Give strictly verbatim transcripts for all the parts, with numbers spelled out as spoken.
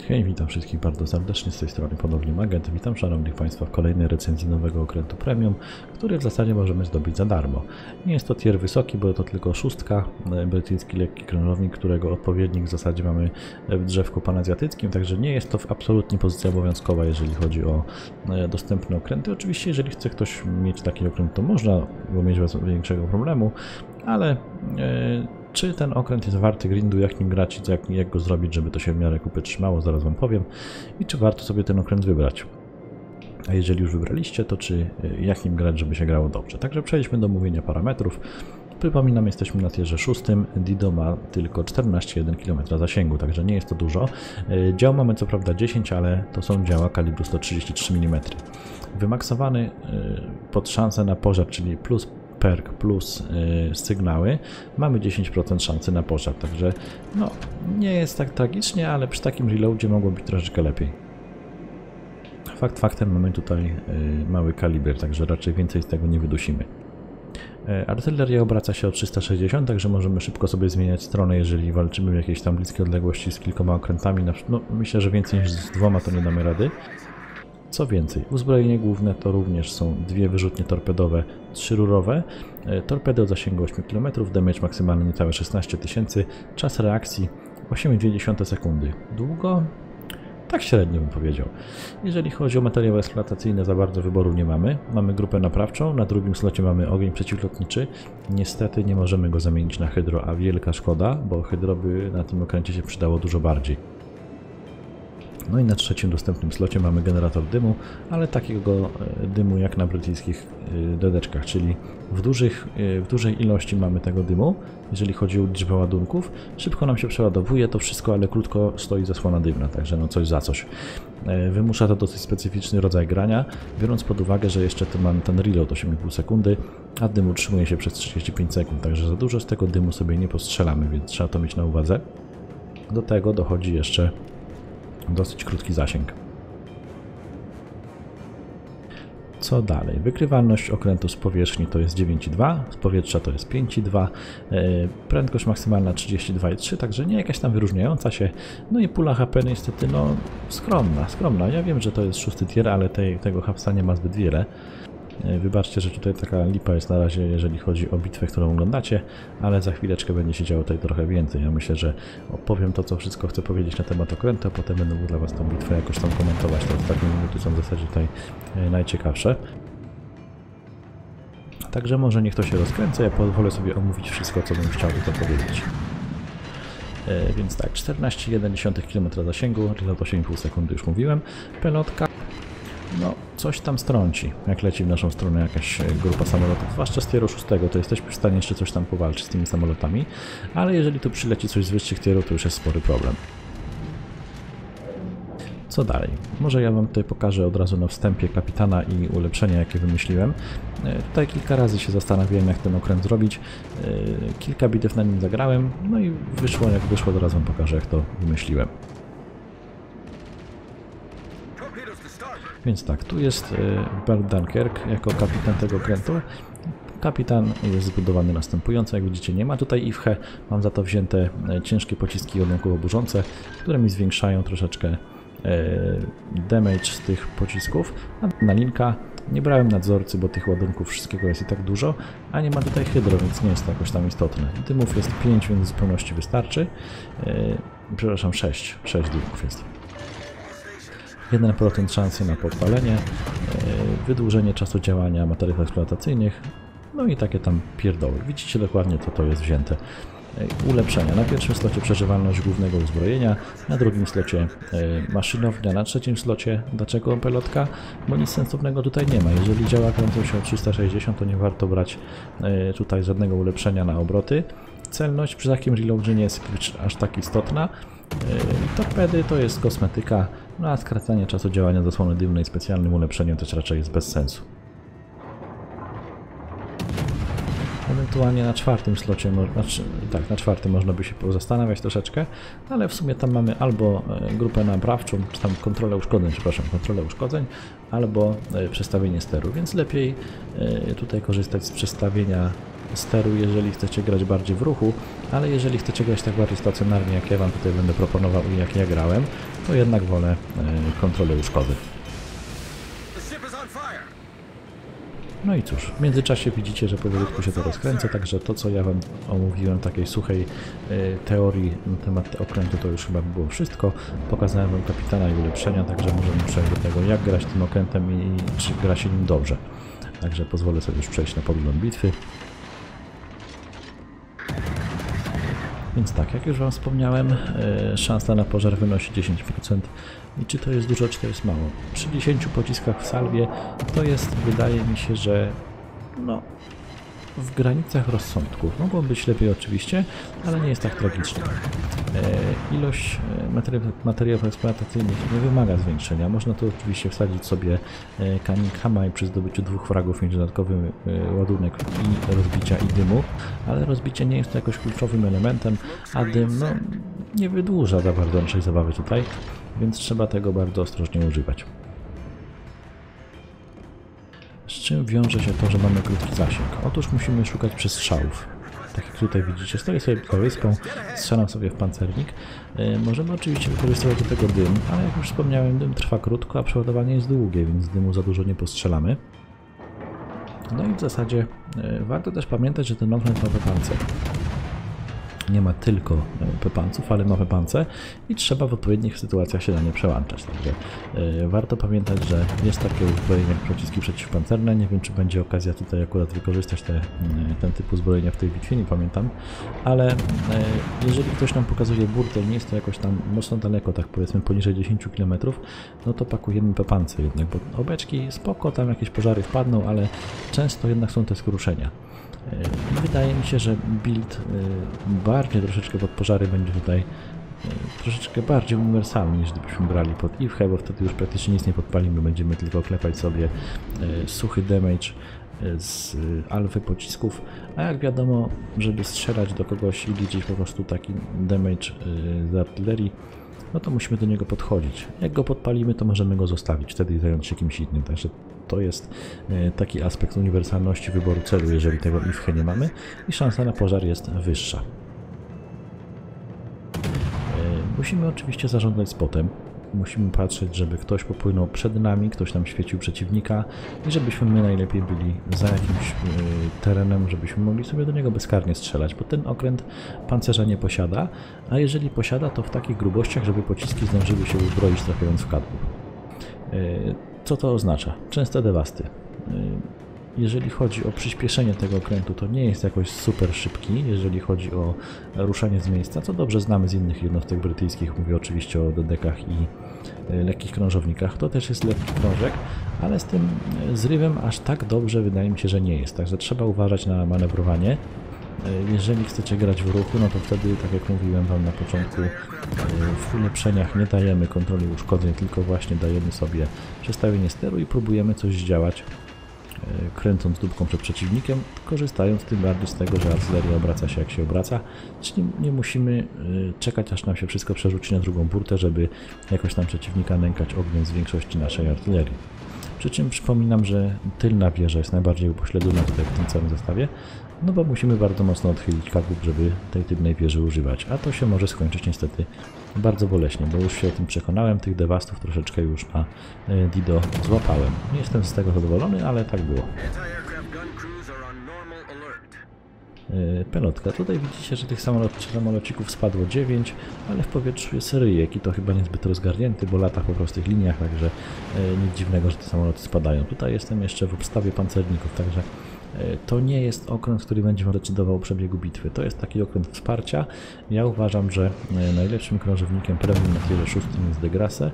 Hej, witam wszystkich bardzo serdecznie, z tej strony ponownie Magent. Witam szanownych Państwa w kolejnej recenzji nowego okrętu premium, który w zasadzie możemy zdobyć za darmo. Nie jest to tier wysoki, bo to tylko szóstka, brytyjski lekki krążownik, którego odpowiednik w zasadzie mamy w drzewku panazjatyckim, także nie jest to absolutnie pozycja obowiązkowa, jeżeli chodzi o dostępne okręty. Oczywiście, jeżeli chce ktoś mieć taki okręt, to można go mieć bez większego problemu, ale yy, czy ten okręt jest warty grindu, jak nim grać i jak, jak go zrobić, żeby to się w miarę kupy trzymało, zaraz Wam powiem. I czy warto sobie ten okręt wybrać. A jeżeli już wybraliście, to czy jak nim grać, żeby się grało dobrze. Także przejdźmy do omówienia parametrów. Przypominam, jesteśmy na tierze szóstym. Dido ma tylko czternaście przecinek jeden kilometra zasięgu, także nie jest to dużo. Dział mamy co prawda dziesięć, ale to są działa kalibru sto trzydzieści trzy milimetrów. Wymaksowany pod szansę na pożar, czyli plus perk plus y, sygnały, mamy dziesięć procent szansy na pożar, także no, nie jest tak tragicznie, ale przy takim reloadzie mogło być troszeczkę lepiej. Fakt faktem mamy tutaj y, mały kaliber, także raczej więcej z tego nie wydusimy. Y, artyleria obraca się o trzysta sześćdziesiąt, także możemy szybko sobie zmieniać stronę, jeżeli walczymy w jakiejś tam bliskiej odległości z kilkoma okrętami. No, myślę, że więcej niż z dwoma to nie damy rady. Co więcej, uzbrojenie główne to również są dwie wyrzutnie torpedowe, trzyrurowe, torpedy o zasięgu osiem kilometrów, damage maksymalny niecałe szesnaście tysięcy, czas reakcji osiem przecinek dwa sekundy. Długo? Tak średnio bym powiedział. Jeżeli chodzi o materiały eksploatacyjne, za bardzo wyboru nie mamy. Mamy grupę naprawczą, na drugim slocie mamy ogień przeciwlotniczy. Niestety nie możemy go zamienić na hydro, a wielka szkoda, bo hydro by na tym okręcie się przydało dużo bardziej. No i na trzecim dostępnym slocie mamy generator dymu, ale takiego dymu jak na brytyjskich dedeczkach, czyli w, dużych, w dużej ilości mamy tego dymu, jeżeli chodzi o liczbę ładunków. Szybko nam się przeładowuje to wszystko, ale krótko stoi zasłona dymna, także no coś za coś. Wymusza to dosyć specyficzny rodzaj grania, biorąc pod uwagę, że jeszcze tu mamy ten reload osiem i pół sekundy, a dym utrzymuje się przez trzydzieści pięć sekund, także za dużo z tego dymu sobie nie postrzelamy, więc trzeba to mieć na uwadze. Do tego dochodzi jeszcze dosyć krótki zasięg. Co dalej? Wykrywalność okrętu z powierzchni to jest dziewięć przecinek dwa, z powietrza to jest pięć przecinek dwa, prędkość maksymalna trzydzieści dwa przecinek trzy, także nie jakaś tam wyróżniająca się. No i pula H P niestety no skromna, skromna. Ja wiem, że to jest szósty tier, ale tej, tego hapsa nie ma zbyt wiele. Wybaczcie, że tutaj taka lipa jest na razie, jeżeli chodzi o bitwę, którą oglądacie, ale za chwileczkę będzie się działo tutaj trochę więcej. Ja myślę, że opowiem to, co wszystko chcę powiedzieć na temat okrętu, a potem będę mógł dla Was tą bitwę jakoś tam komentować. Te ostatnie minuty są w zasadzie tutaj najciekawsze. Także może niech to się rozkręca, ja pozwolę sobie omówić wszystko, co bym chciał tutaj powiedzieć. E, więc tak, czternaście przecinek jeden kilometra zasięgu, reload osiem i pół sekundy już mówiłem, pelotka. No, coś tam strąci, jak leci w naszą stronę jakaś grupa samolotów, zwłaszcza z tieru szóstego, to jesteśmy w stanie jeszcze coś tam powalczyć z tymi samolotami, ale jeżeli tu przyleci coś z wyższych tierów, to już jest spory problem. Co dalej? Może ja Wam tutaj pokażę od razu na wstępie kapitana i ulepszenia, jakie wymyśliłem. Tutaj kilka razy się zastanawiałem, jak ten okręt zrobić. Kilka bitew na nim zagrałem, no i wyszło jak wyszło, teraz Wam pokażę, jak to wymyśliłem. Więc tak, tu jest Bert Dunkirk jako kapitan tego okrętu. Kapitan jest zbudowany następująco, jak widzicie nie ma tutaj I W H E, mam za to wzięte ciężkie pociski ładunkowo-burzące, które mi zwiększają troszeczkę damage z tych pocisków. Na linka nie brałem nadzorcy, bo tych ładunków wszystkiego jest i tak dużo, a nie ma tutaj hydro, więc nie jest to jakoś tam istotne. Dymów jest pięć, więc w zupełności wystarczy. Przepraszam, sześć. sześć dymów jest. jeden procent szansy na podpalenie, wydłużenie czasu działania materiałów eksploatacyjnych, no i takie tam pierdoły. Widzicie dokładnie, co to jest wzięte. Ulepszenia. Na pierwszym slocie przeżywalność głównego uzbrojenia, na drugim slocie maszynownia, na trzecim slocie, dlaczego pelotka? Bo nic sensownego tutaj nie ma. Jeżeli działa kręcą się o trzysta sześćdziesiąt, to nie warto brać tutaj żadnego ulepszenia na obroty. Celność przy takim reloadzie nie jest aż tak istotna. Torpedy to jest kosmetyka, no a skracanie czasu działania zasłony dymnej specjalnym ulepszeniem też raczej jest bez sensu. Ewentualnie na czwartym slocie, znaczy, tak, na czwartym można by się pozastanawiać troszeczkę, ale w sumie tam mamy albo grupę naprawczą, czy tam kontrolę uszkodzeń, przepraszam, kontrolę uszkodzeń, albo przestawienie steru, więc lepiej tutaj korzystać z przestawienia steru, jeżeli chcecie grać bardziej w ruchu, ale jeżeli chcecie grać tak bardziej stacjonarnie, jak ja Wam tutaj będę proponował i jak ja grałem, to jednak wolę kontrolę łóżkowy. No i cóż, w międzyczasie widzicie, że powolutku się to rozkręca, także to, co ja Wam omówiłem, takiej suchej y, teorii na temat okrętu, to już chyba było wszystko. Pokazałem Wam kapitana i ulepszenia, także możemy przejść do tego, jak grać tym okrętem i, i czy gra się nim dobrze. Także pozwolę sobie już przejść na podgląd bitwy. Więc tak, jak już Wam wspomniałem, e, szansa na pożar wynosi dziesięć procent. I czy to jest dużo, czy to jest mało? Przy dziesięciu pociskach w salwie to jest, wydaje mi się, że no, w granicach rozsądku. Mogło być lepiej oczywiście, ale nie jest tak tragicznie. E, ilość materiałów, materiałów eksploatacyjnych nie wymaga zwiększenia. Można tu oczywiście wsadzić sobie e, Cunninghama i przy zdobyciu dwóch fragów mieć dodatkowy e, ładunek i rozbicia i dymu, ale rozbicie nie jest to jakoś kluczowym elementem, a dym no, nie wydłuża za bardzo naszej zabawy tutaj, więc trzeba tego bardzo ostrożnie używać. Z czym wiąże się to, że mamy krótki zasięg? Otóż musimy szukać przestrzałów. Tak jak tutaj widzicie, stoję sobie pod wyspą, strzelam sobie w pancernik. Yy, możemy oczywiście wykorzystywać do tego dym, ale jak już wspomniałem, dym trwa krótko, a przeładowanie jest długie, więc dymu za dużo nie postrzelamy. No i w zasadzie yy, warto też pamiętać, że ten okręt ma pepance. Nie ma tylko pepanców, ale ma pepance i trzeba w odpowiednich sytuacjach się na nie przełączać. Także yy, warto pamiętać, że jest takie uzbrojenie jak pociski przeciwpancerne. Nie wiem, czy będzie okazja tutaj akurat wykorzystać te, yy, ten typ uzbrojenia w tej bitwie, nie pamiętam. Ale yy, jeżeli ktoś nam pokazuje burtę, nie jest to jakoś tam mocno daleko, tak powiedzmy poniżej dziesięciu kilometrów, no to pakujemy pepance jednak, bo obeczki spoko, tam jakieś pożary wpadną, ale często jednak są te skruszenia. Wydaje mi się, że build bardziej troszeczkę pod pożary będzie tutaj troszeczkę bardziej uniwersalny, niż gdybyśmy brali pod I W H, bo wtedy już praktycznie nic nie podpalimy, będziemy tylko klepać sobie suchy damage z alfy pocisków, a jak wiadomo, żeby strzelać do kogoś i liczyć po prostu taki damage z artylerii, no to musimy do niego podchodzić. Jak go podpalimy, to możemy go zostawić, wtedy zająć się kimś innym, także to jest taki aspekt uniwersalności wyboru celu, jeżeli tego I W H nie mamy i szansa na pożar jest wyższa. Musimy oczywiście zarządzać spotem. Musimy patrzeć, żeby ktoś popłynął przed nami, ktoś nam świecił przeciwnika i żebyśmy my najlepiej byli za jakimś terenem, żebyśmy mogli sobie do niego bezkarnie strzelać, bo ten okręt pancerza nie posiada, a jeżeli posiada, to w takich grubościach, żeby pociski zdążyły się uzbroić, trafiając w kadłub. Co to oznacza? Częste dewasty. Jeżeli chodzi o przyspieszenie tego okrętu, to nie jest jakoś super szybki, jeżeli chodzi o ruszanie z miejsca, co dobrze znamy z innych jednostek brytyjskich, mówię oczywiście o dedekach i lekkich krążownikach. To też jest lekki krążek, ale z tym zrywem aż tak dobrze wydaje mi się, że nie jest, także trzeba uważać na manewrowanie. Jeżeli chcecie grać w ruchu, no to wtedy, tak jak mówiłem Wam na początku, w ulepszeniach nie dajemy kontroli uszkodzeń, tylko właśnie dajemy sobie przestawienie steru i próbujemy coś zdziałać, kręcąc dupką przed przeciwnikiem, korzystając tym bardziej z tego, że artyleria obraca się jak się obraca, czyli nie musimy czekać, aż nam się wszystko przerzuci na drugą burtę, żeby jakoś tam przeciwnika nękać ogniem z większości naszej artylerii. Przy czym przypominam, że tylna wieża jest najbardziej upośledzona tutaj w tym całym zestawie, no bo musimy bardzo mocno odchylić kadłub, żeby tej tylnej wieży używać, a to się może skończyć niestety bardzo boleśnie, bo już się o tym przekonałem, tych dewastów troszeczkę już na Dido złapałem. Nie jestem z tego zadowolony, ale tak było. Pelotka. Tutaj widzicie, że tych samolot, samolocików spadło dziewięć, ale w powietrzu jest ryjek i to chyba niezbyt rozgarnięty, bo lata po prostych liniach, także nic dziwnego, że te samoloty spadają. Tutaj jestem jeszcze w obstawie pancerników, także to nie jest okręt, który będzie decydował o przebiegu bitwy. To jest taki okręt wsparcia. Ja uważam, że najlepszym krążownikiem premium na tierze szóstym jest De Grasse.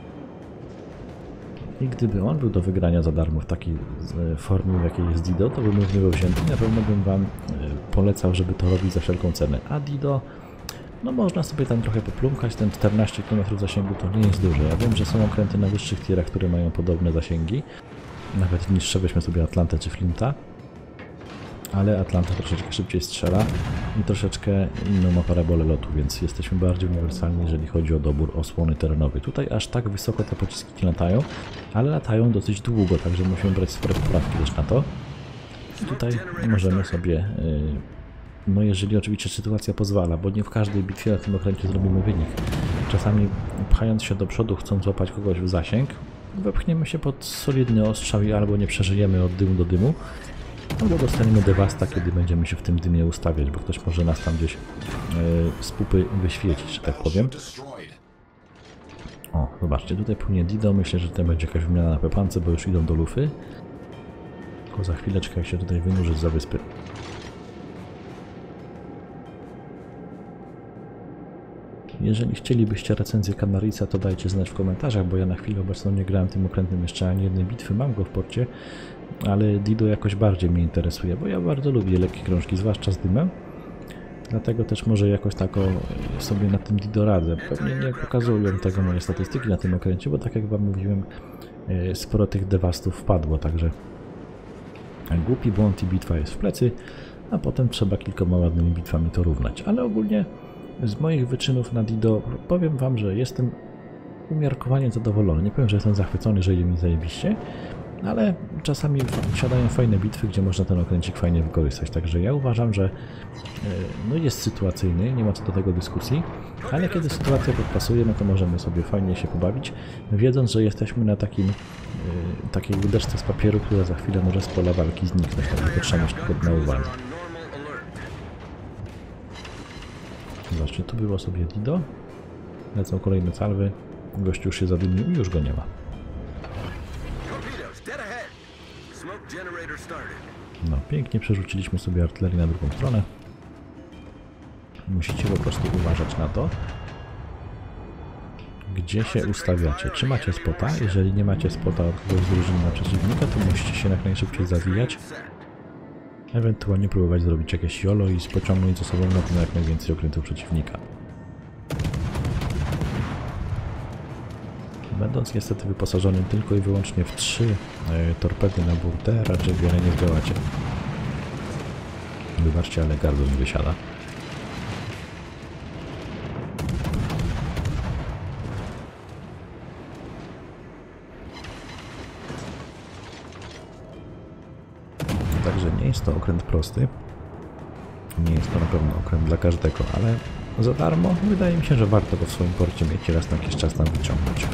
I gdyby on był do wygrania za darmo w takiej formie, w jakiej jest Dido, to bym z niego wzięty i na pewno bym Wam polecał, żeby to robić za wszelką cenę. A Dido, no można sobie tam trochę poplumkać, ten czternaście kilometrów zasięgu to nie jest duże. Ja wiem, że są okręty na wyższych tierach, które mają podobne zasięgi, nawet niższe, weźmy sobie Atlantę czy Flinta, ale Atlanta troszeczkę szybciej strzela i troszeczkę inną ma parabolę lotu, więc jesteśmy bardziej uniwersalni, jeżeli chodzi o dobór osłony terenowej. Tutaj aż tak wysoko te pociski nie latają, ale latają dosyć długo, także musimy brać spore poprawki też na to. Tutaj możemy sobie, no jeżeli oczywiście sytuacja pozwala, bo nie w każdej bitwie na tym okręcie zrobimy wynik. Czasami pchając się do przodu, chcąc złapać kogoś w zasięg, wepchniemy się pod solidny ostrzał i albo nie przeżyjemy od dymu do dymu, albo dostaniemy dewasta, kiedy będziemy się w tym dymie ustawiać, bo ktoś może nas tam gdzieś yy, z pupy wyświecić, że tak powiem. O, zobaczcie, tutaj płynie Dido, myślę, że tutaj będzie jakaś wymiana na pepance, bo już idą do lufy. Tylko za chwileczkę, jak się tutaj wynurzy za wyspy. Jeżeli chcielibyście recenzję Canarysa, to dajcie znać w komentarzach, bo ja na chwilę obecną nie grałem tym okrętem jeszcze ani jednej bitwy, mam go w porcie, ale Dido jakoś bardziej mnie interesuje, bo ja bardzo lubię lekkie krążki, zwłaszcza z dymem. Dlatego też może jakoś tak sobie na tym Dido radzę. Pewnie nie pokazują tego moje statystyki na tym okręcie, bo tak jak wam mówiłem, sporo tych dewastów wpadło, także głupi błąd i bitwa jest w plecy, a potem trzeba kilkoma ładnymi bitwami to równać. Ale ogólnie z moich wyczynów na Dido powiem wam, że jestem umiarkowanie zadowolony. Nie powiem, że jestem zachwycony, że idzie mi zajebiście, ale czasami siadają fajne bitwy, gdzie można ten okręcik fajnie wykorzystać. Także ja uważam, że no jest sytuacyjny, nie ma co do tego dyskusji, ale kiedy sytuacja podpasuje, no to możemy sobie fajnie się pobawić, wiedząc, że jesteśmy na takim takiej łódeczce z papieru, która za chwilę może z pola walki zniknąć, także to trzeba mieć na uwadze. Zobaczcie, tu było sobie Dido, lecą kolejne salwy, gościu już się zadymił i już go nie ma. No, pięknie przerzuciliśmy sobie artylerię na drugą stronę. Musicie po prostu uważać na to, gdzie się ustawiacie. Czy macie spota? Jeżeli nie macie spota od kogoś z drużyny na przeciwnika, to musicie się jak najszybciej zawijać. Ewentualnie próbować zrobić jakieś jolo i pociągnąć ze sobą na tym jak najwięcej okrętów przeciwnika. Będąc niestety wyposażonym tylko i wyłącznie w trzy e, torpedy na burtę, raczej wiele nie zdołacie. Wybaczcie, ale gardło mi wysiada. Także nie jest to okręt prosty. Nie jest to na pewno okręt dla każdego, ale za darmo wydaje mi się, że warto go w swoim porcie mieć i raz na jakiś czas tam wyciągnąć.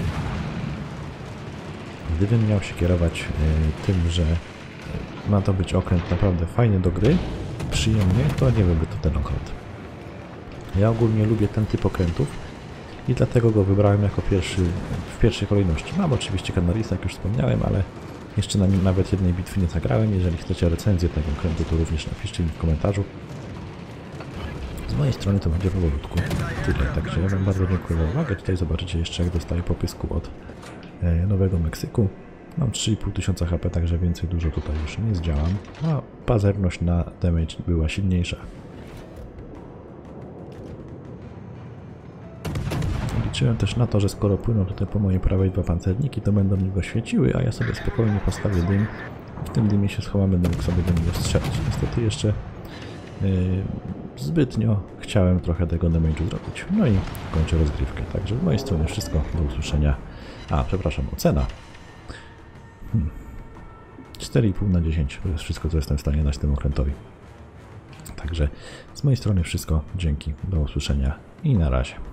Gdybym miał się kierować y, tym, że ma to być okręt naprawdę fajny do gry, przyjemnie, to nie byłby to ten okręt. Ja ogólnie lubię ten typ okrętów i dlatego go wybrałem jako pierwszy, w pierwszej kolejności. Mam oczywiście Canarysa, jak już wspomniałem, ale jeszcze na nim nawet jednej bitwy nie zagrałem. Jeżeli chcecie recenzję tego okrętu, to również napiszcie mi w komentarzu. Z mojej strony to będzie powolutku tyle, także ja wam bardzo dziękuję za uwagę. Tutaj zobaczycie jeszcze, jak dostaję popysku od e, Nowego Meksyku. Mam trzy i pół tysiąca H P, także więcej dużo tutaj już nie zdziałam. A pazerność na damage była silniejsza. Liczyłem też na to, że skoro płyną tutaj po mojej prawej dwa pancerniki, to będą mi go świeciły, a ja sobie spokojnie postawię dym. W tym dymie się schowamy, będę mógł sobie do niego strzelać. Niestety jeszcze yy, zbytnio chciałem trochę tego damage'u zrobić. No i kończę rozgrywkę. Także z mojej strony wszystko. Do usłyszenia. A, przepraszam, ocena. Hmm. cztery i pół na dziesięć. To jest wszystko, co jestem w stanie dać temu okrętowi. Także z mojej strony wszystko. Dzięki. Do usłyszenia i na razie.